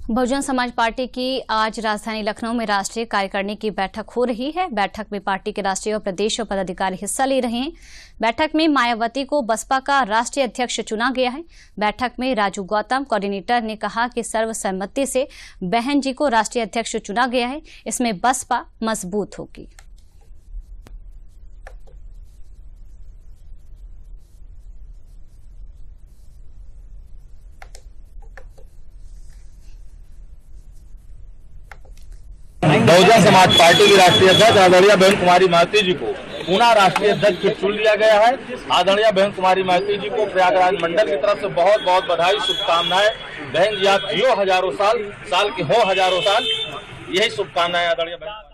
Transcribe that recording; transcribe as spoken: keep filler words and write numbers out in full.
Bahujan Samaj party की आज राजधानी लखनऊ में राष्ट्रीय कार्यकारिणी की बैठक हो रही है। बैठक में पार्टी के राष्ट्रीय और प्रदेश पदाधिकारी हिस्सा ले रहे हैं। बैठक में मायावती को बसपा का राष्ट्रीय अध्यक्ष चुना गया है। बैठक में राजू गौतम कोऑर्डिनेटर ने कहा कि सर्वसम्मति से बहन जी को राष्ट्रीय अध्यक्ष चुना गया है। इसमें बसपा मजबूत होगी। बहुजन समाज पार्टी की राष्ट्रीय अध्यक्ष आदरणीय बहन कुमारी मायावती जी को पुनः राष्ट्रीय अध्यक्ष चुन लिया गया है। आदरणीय बहन कुमारी मायावती जी को प्रयागराज मंडल की तरफ से बहुत बहुत बधाई, शुभकामनाएं। बहन जी आप जियो हजारों साल, साल के हो हजारों साल, यही शुभकामनाएं आदरणीय बहन।